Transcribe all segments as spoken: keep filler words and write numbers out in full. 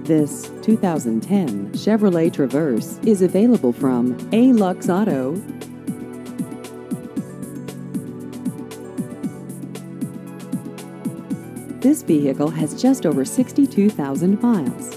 This two thousand ten Chevrolet Traverse is available from A-Lux Auto. This vehicle has just over sixty-two thousand miles.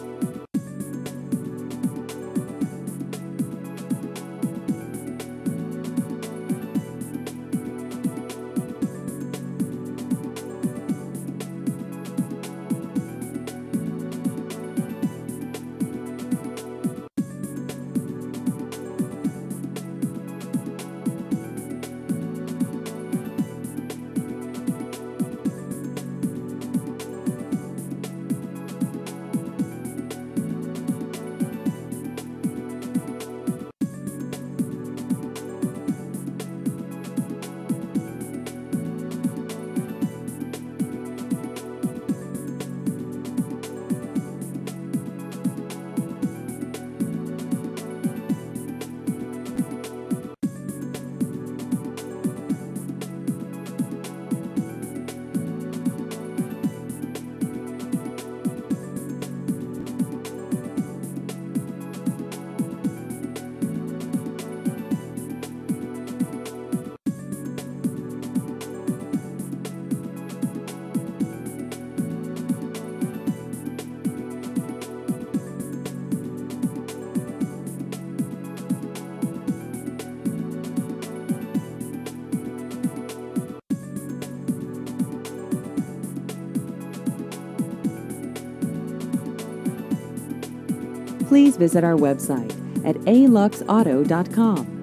Please visit our website at a lux auto dot com.